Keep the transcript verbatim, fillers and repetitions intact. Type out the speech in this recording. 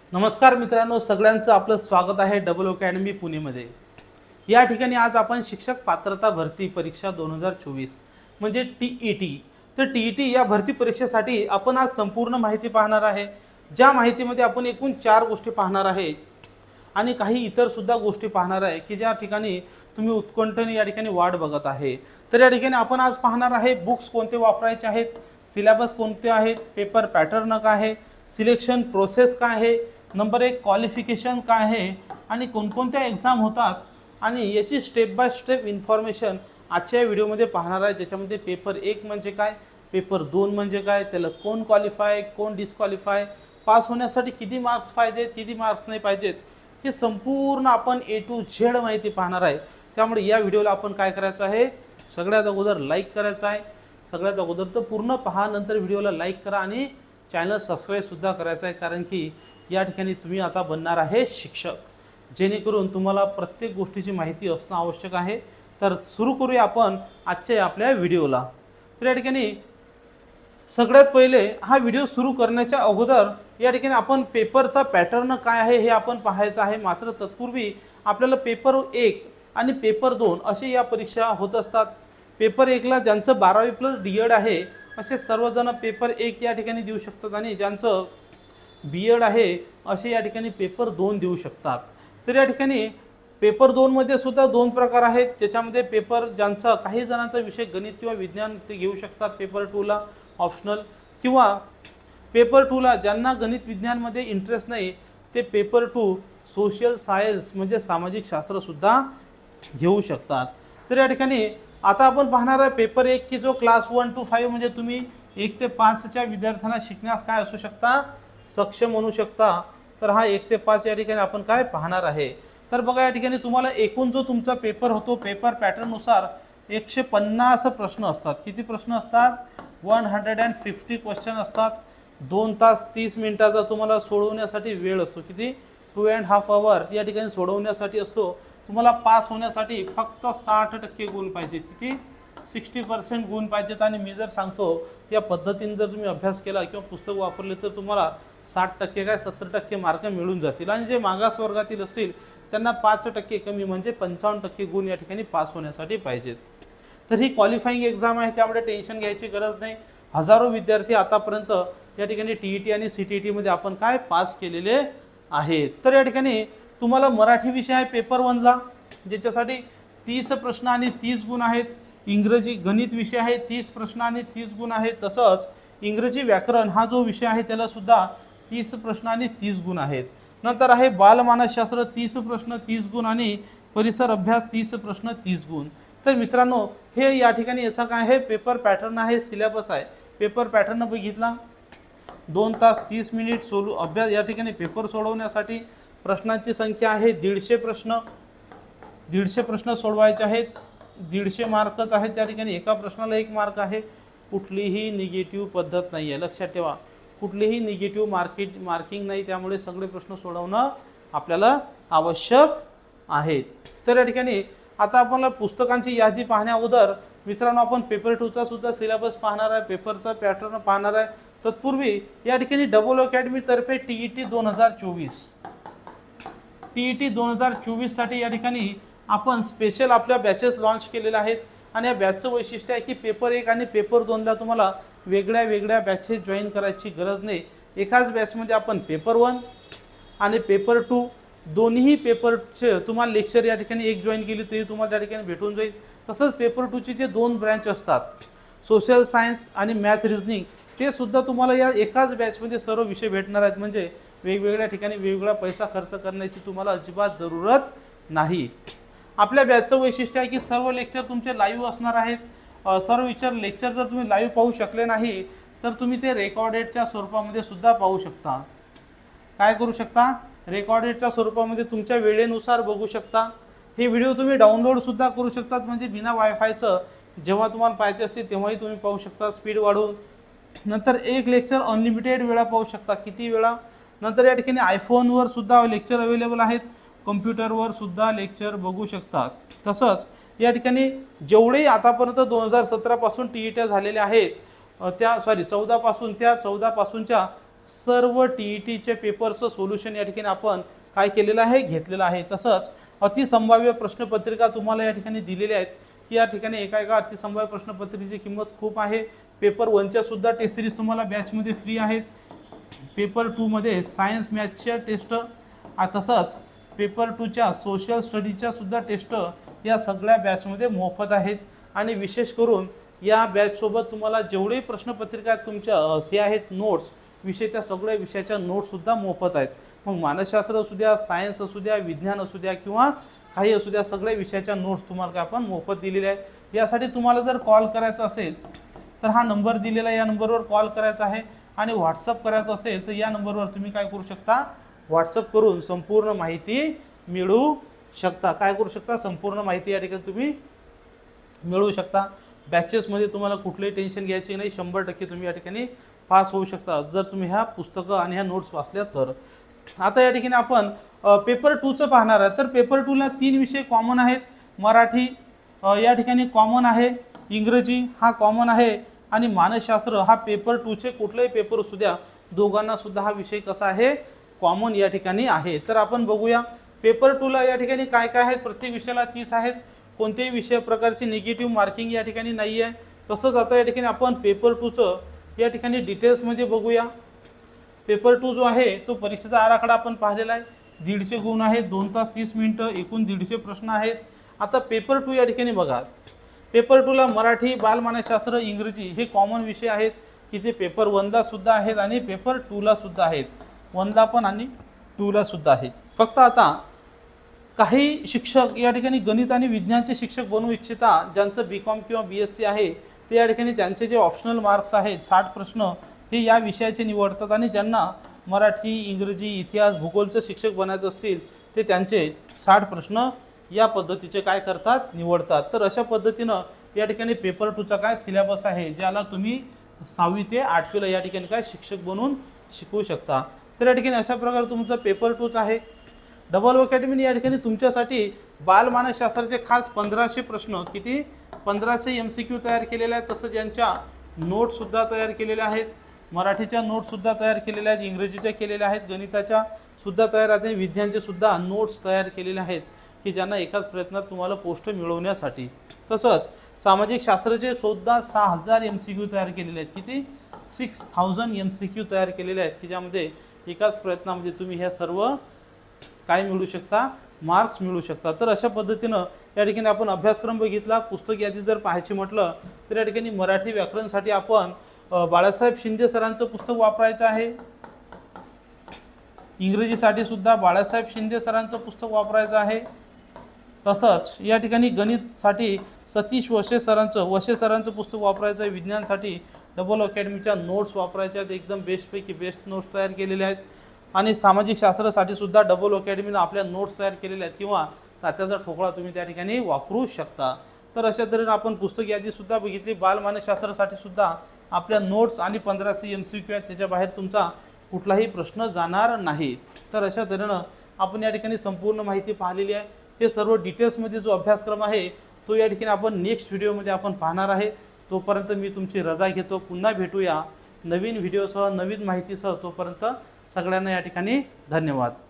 नमस्कार मित्रांनो, सगळ्यांचं आपलं स्वागत आहे डबल अकॅडमी पुणेमध्ये। या ठिकाणी आज आपण शिक्षक पात्रता भरती परीक्षा दोन हजार चोवीस म्हणजे टी ई टी तर टी ई टी या भरती परीक्षेसाठी आपण आज संपूर्ण माहिती पाहणार आहे। ज्या माहितीमध्ये आपण एकूण चार गोष्टी पाहणार आहे आणि काही इतर सुद्धा गोष्टी पाहणार आहे की ज्या ठिकाणी तुम्ही उत्कंठेने या ठिकाणी वाट बघत आहे। तर या ठिकाणी आपण आज पाहणार आहे बुक्स कोणते वापरायचे आहेत, सिलेबस कोणते आहेत, पेपर पॅटर्न काय आहे, सिलेक्शन प्रोसेस काय आहे, नंबर एक क्वालिफिकेशन काय आहे आणि कोणकोणत्या एक्झाम होतात आणि याची स्टेप बाय स्टेप इन्फॉर्मेशन आजच्या व्हिडिओमध्ये पाहणार आहे। ज्याच्यामध्ये पेपर एक म्हणजे काय, पेपर दोन म्हणजे काय, त्याला कोण क्वालिफाय कोण डिस्क्वालिफाय, पास होण्यासाठी किती मार्क्स पाहिजेत किती मार्क्स नाही पाहिजेत, हे संपूर्ण आपण ए टू झेड माहिती पाहणार आहे। त्यामुळे या व्हिडिओला आपण काय करायचं आहे, सगळ्यात अगोदर लाईक करायचं आहे। सगळ्यात अगोदर तर पूर्ण पहा, नंतर व्हिडिओला लाईक करा आणि चॅनल सबस्क्राईब सुद्धा करायचं आहे, कारण की या ठिकाणी तुम्ही आता बनणार आहे शिक्षक, जेणेकरून तुम्हाला प्रत्येक गोष्टीची माहिती असणं आवश्यक आहे। तर सुरू करूया आपण आजच्या आपल्या व्हिडिओला। तर या ठिकाणी सगळ्यात पहिले हा व्हिडिओ सुरू करण्याच्या अगोदर या ठिकाणी आपण पेपरचा पॅटर्न काय आहे हे आपण पाहायचं आहे। मात्र तत्पूर्वी आपल्याला पेपर एक आणि पेपर दोन असे या परीक्षा होत असतात। पेपर एकला ज्यांचं बारावी प्लस डी एड आहे असे सर्वजण पेपर एक या ठिकाणी देऊ शकतात आणि ज्यांचं बी एड आहे असे या ठिकाणी पेपर दोन देऊ शकतात। तर या ठिकाणी पेपर दोन मध्ये सुद्धा दोन प्रकार आहेत, ज्याच्यामध्ये पेपर ज्यांचा काही जणांचा विषय गणित किंवा विज्ञान ते घेऊ शकतात पेपर टू ला ऑप्शनल, किंवा पेपर टू ला ज्यांना गणित विज्ञानमध्ये इंटरेस्ट नाही ते पेपर टू सोशल सायन्स म्हणजे सामाजिक शास्त्र सुद्धा घेऊ शकतात। तर या ठिकाणी आता आपण पाहणार आहे पेपर एक की जो क्लास वन टू फाईव्ह म्हणजे तुम्ही एक ते पाचच्या विद्यार्थ्यांना शिकण्यास काय असू शकता, सक्षम म्हणू शकता। तर हा एक ते पाच या ठिकाणी आपण काय पाहणार आहे। तर बघा या ठिकाणी तुम्हाला एकूण जो तुमचा पेपर होतो पेपर पॅटर्ननुसार एकशे पन्नास प्रश्न असतात। किती प्रश्न असतात, one hundred and fifty question असतात। दोन तास तीस मिनिटाचा तुम्हाला सोडवण्यासाठी वेळ असतो, किती टू अँड हाफ आवर या ठिकाणी सोडवण्यासाठी असतो। तुम्हाला पास होण्यासाठी फक्त साठ टक्के गुण पाहिजे, किती सिक्स्टी पर्सेंट गुण पाहिजेत। आणि मी जर सांगतो या पद्धतीने जर तुम्ही अभ्यास केला किंवा पुस्तक वापरले तर तुम्हाला साठ टक्के काय सत्तर टक्के मार्क मिळून जातील आणि जे मागास वर्गातील असतील त्यांना पाच टक्के कमी म्हणजे पंचावन्न टक्के गुण या ठिकाणी पास होण्यासाठी पाहिजेत। तर ही क्वालिफाईंग एक्झाम आहे, त्यामुळे टेन्शन घ्यायची गरज नाही। हजारो विद्यार्थी आतापर्यंत या ठिकाणी टी ई टी आणि सी टी ई टीमध्ये आपण काय पास केलेले आहेत। तर या ठिकाणी तुम्हाला मराठी विषय आहे पेपर वनला, ज्याच्यासाठी तीस प्रश्न आणि तीस गुण आहेत। इंग्रजी गणित विषय आहे तीस प्रश्न आणि तीस गुण आहेत। तसंच इंग्रजी व्याकरण हा जो विषय आहे त्याला सुद्धा तीस प्रश्न आणि तीस गुण आहेत। नंतर आहे बालमानसशास्त्र तीस प्रश्न तीस गुण आणि परिसर अभ्यास तीस प्रश्न तीस गुण। तर मित्रांनो हे या ठिकाणी याचा काय आहे पेपर पॅटर्न आहे, सिलेबस आहे। पेपर पॅटर्न बघितला, दोन तास तीस मिनिट सोडू अभ्यास या ठिकाणी पेपर सोडवण्यासाठी प्रश्नांची संख्या आहे दीडशे प्रश्न। दीडशे प्रश्न सोडवायचे आहेत, दीडशे मार्कच आहेत। त्या ठिकाणी एका प्रश्नाला एक मार्क आहे। कुठलीही निगेटिव्ह पद्धत नाही आहे, लक्षात ठेवा, कुठलीही निगेटिव्ह मार्केट मार्किंग नाही। त्यामुळे सगळे प्रश्न सोडवणं आपल्याला आवश्यक आहे। तर या ठिकाणी आता आपण पुस्तकांची यादी पाहण्या अगोदर मित्रांनो आपण पेपर टूचा सुद्धा सिलेबस पाहणार आहे, पेपरचा पॅटर्न पाहणार आहे। तत्पूर्वी या ठिकाणी डबल अकॅडमी तर्फे टी ई टी दोन हजार चोवीस टी ई टी दोन हजार चोवीस साठी या ठिकाणी आपण स्पेशल आपल्या बॅचेस लॉन्च केलेल्या आहेत। आणि या बॅचचं वैशिष्ट्य आहे की पेपर एक आणि पेपर दोनला तुम्हाला वेगळ्या वेगळ्या बॅचेस जॉईन करायची गरज नाही। एकाच बॅचमध्ये आपण पेपर वन आणि पेपर टू दोन्ही पेपरचे तुम्हाला लेक्चर या ठिकाणी एक जॉईन केली तरी तुम्हाला त्या ठिकाणी भेटून जाईल। तसंच पेपर टूचे जे दोन ब्रँच असतात सोशल सायन्स आणि मॅथ रिजनिंग ते सुद्धा तुम्हाला या एकाच बॅचमध्ये सर्व विषय भेटणार आहेत। म्हणजे वेगवेगळ्या ठिकाणी वेगवेगळा पैसा खर्च करण्याची तुम्हाला अजिबात जरूरत नाही। आपल्या बॅचचं वैशिष्ट्य आहे की सर्व लेक्चर तुमचे लाईव्ह असणार आहेत। सर्व विचार लेक्चर जर तुम्ही लाईव्ह पाहू शकले नाही तर तुम्ही ते रेकॉर्डेडच्या स्वरूपामध्ये सुद्धा पाहू शकता। काय करू शकता, रेकॉर्डेडच्या स्वरूपामध्ये तुमच्या वेळेनुसार बघू शकता। हे व्हिडिओ तुम्ही डाउनलोड सुद्धा करू शकतात, म्हणजे बिना वायफायचं जेव्हा तुम्हाला पाहिजे असते तेव्हाही तुम्ही पाहू शकता स्पीड वाढवून। नंतर एक लेक्चर अनलिमिटेड वेळा पाहू शकता, किती वेळा। नंतर या ठिकाणी आयफोनवर सुद्धा लेक्चर अवेलेबल आहेत, कम्प्युटरवर सुद्धा लेक्चर बघू शकतात। तसंच या ठिकाणी जेवढे आतापर्यंत दोन हजार सतरा पासून टी ई टी झालेले आहेत त्या सॉरी चौदा पासून त्या चौदा पासूनच्या सर्व टी ई टीचे पेपर्सचं सोल्युशन या ठिकाणी आपण काय केलेलं आहे, घेतलेलं आहे। तसंच अतिसंभाव्य प्रश्नपत्रिका तुम्हाला या ठिकाणी दिलेल्या आहेत की या ठिकाणी एका एका अतिसंभाव्य प्रश्नपत्रिकेची किंमत खूप आहे। पेपर वनच्या सुद्धा टेस्ट सिरीज तुम्हाला बॅचमध्ये फ्री आहेत। पेपर टूमध्ये सायन्स मॅथ्सच्या टेस्ट, तसंच पेपर टूच्या सोशल स्टडीच्या सुद्धा टेस्ट या सगळ्या बॅचमध्ये मोफत आहेत। आणि विशेष करून या बॅचसोबत तुम्हाला जेवढे प्रश्नपत्रिका तुमच्या हे आहेत नोट्स विषय, त्या सगळ्या विषयाच्या नोट्ससुद्धा मोफत आहेत। मग मानसशास्त्र असू द्या, सायन्स असू द्या, विज्ञान असू द्या किंवा काही असू द्या, सगळ्या विषयाच्या नोट्स तुम्हाला काय आपण मोफत दिलेल्या आहेत। यासाठी तुम्हाला जर कॉल करायचा असेल तर हा नंबर दिलेला आहे, या नंबरवर कॉल करायचा आहे। आणि व्हॉट्सअप करायचं असेल तर या नंबरवर तुम्ही काय करू शकता, व्हॉट्सअप करून संपूर्ण माहिती मिळवू शकता। काय करू शकता, संपूर्ण माहिती या ठिकाणी तुम्ही मिळवू शकता। बॅचेसमध्ये तुम्हाला कुठलंही टेन्शन घ्यायचे नाही, शंभर टक्के तुम्ही या ठिकाणी पास होऊ शकता जर तुम्ही ह्या पुस्तकं आणि ह्या नोट्स वाचल्या तर। आता या ठिकाणी आपण पेपर टूचं पाहणार आहे। तर पेपर टूला तीन विषय कॉमन आहेत, मराठी या ठिकाणी कॉमन आहे, इंग्रजी हा कॉमन आहे आणि मानसशास्त्र हा पेपर टूचे कुठलाही पेपर असू द्या दोघांना सुद्धा हा विषय कसा आहे, कॉमन या ठिकाणी आहे। तर आपण बघूया पेपर टूला या ठिकाणी काय काय आहेत। प्रत्येक विषयाला तीस आहेत, कोणत्याही विषय प्रकारची निगेटिव्ह मार्किंग या ठिकाणी नाही आहे। तसंच आता या ठिकाणी आपण पेपर टूचं या ठिकाणी डिटेल्समध्ये बघूया। पेपर टू जो आहे तो परीक्षेचा आराखडा आपण पाहिलेला आहे, दीडशे गुण आहेत, दोन तास तीस मिनटं, एकूण दीडशे प्रश्न आहेत। आता पेपर टू या ठिकाणी बघा, पेपर टूला मराठी, बालमानसशास्त्र, इंग्रजी हे कॉमन विषय आहेत की जे पेपर वनला सुद्धा आहेत आणि पेपर टूला सुद्धा आहेत, वनला पण आणि टूला सुद्धा आहेत। फक्त आता काही शिक्षक या ठिकाणी गणित आणि विज्ञानचे शिक्षक बनू इच्छिता, ज्यांचं बी कॉम किंवा बी एस सी आहे ते या ठिकाणी त्यांचे जे ऑप्शनल मार्क्स आहेत साठ प्रश्न हे या विषयाचे निवडतात आणि ज्यांना मराठी, इंग्रजी, इतिहास, भूगोलचं शिक्षक बनायचं असतील ते त्यांचे साठ प्रश्न या पद्धतीचे काय करतात, निवडतात। तर अशा पद्धतीनं या ठिकाणी पेपर टूचा काय सिलेबस आहे ज्याला तुम्ही सहावी ते आठवीला या ठिकाणी काय शिक्षक बनून शिकवू शकता। तर या ठिकाणी अशा प्रकारे तुमचा पेपर टूच आहे। डबल अकॅडमीने या ठिकाणी तुमच्यासाठी बालमानसशास्त्राचे खास पंधराशे प्रश्न, किती पंधराशे एम सी क्यू तयार केलेले आहेत। तसंच यांच्या नोट्ससुद्धा तयार केलेल्या आहेत, मराठीच्या नोट्ससुद्धा तयार केलेल्या आहेत, इंग्रजीच्या केलेल्या आहेत, गणिताच्या सुद्धा तयार आहेत, विज्ञानचे सुद्धा नोट्स तयार केलेले आहेत की ज्यांना एकाच प्रयत्नात तुम्हाला पोस्ट मिळवण्यासाठी। तसंच सामाजिक शास्त्राचे सुद्धा सहा हजार एम सी क्यू तयार केलेले आहेत, किती six thousand M C Q तयार केलेले आहेत की ज्यामध्ये एकाच प्रयत्नामध्ये तुम्ही ह्या सर्व काय मिळू शकता, मार्क्स मिळू शकता। तर अशा पद्धतीनं या ठिकाणी आपण अभ्यासक्रम बघितला। पुस्तक यादी जर पाहायची म्हटलं तर या ठिकाणी मराठी व्याकरणसाठी आपण बाळासाहेब शिंदे सरांचं पुस्तक वापरायचं आहे, इंग्रजीसाठी सुद्धा बाळासाहेब शिंदे सरांचं पुस्तक वापरायचं आहे। तसंच या ठिकाणी गणितसाठी सतीश वशे सरांचं वशे सरांचं पुस्तक वापरायचं आहे, विज्ञानसाठी डबल अकॅडमीच्या नोट्स वापरायच्या आहेत, एकदम बेस्टपैकी बेस्ट नोट्स तयार केलेल्या आहेत। आणि सामाजिक शास्त्रासाठी सुद्धा डबल अकॅडमीनं आपल्या नोट्स तयार केलेल्या आहेत किंवा तात्याचा ठोकळा तुम्ही त्या ठिकाणी वापरू शकता। तर अशा तऱ्हेने आपण पुस्तक यादीसुद्धा बघितली। बालमानसशास्त्रासाठी सुद्धा आपल्या नोट्स आणि पंधराशे एम सी क्यू आहेत, त्याच्या बाहेर तुमचा कुठलाही प्रश्न जाणार नाही। तर अशा तऱ्हेनं आपण या ठिकाणी संपूर्ण माहिती पाहिलेली आहे। हे सर्व डिटेल्समध्ये जो अभ्यासक्रम आहे तो या ठिकाणी आपण नेक्स्ट व्हिडिओमध्ये आपण पाहणार आहे। तोपर्यंत मी तुमची रजा घेतो, पुन्हा भेटूया नवीन व्हिडिओसह, नवीन माहितीसह। तोपर्यंत सगळ्यांना या ठिकाणी धन्यवाद।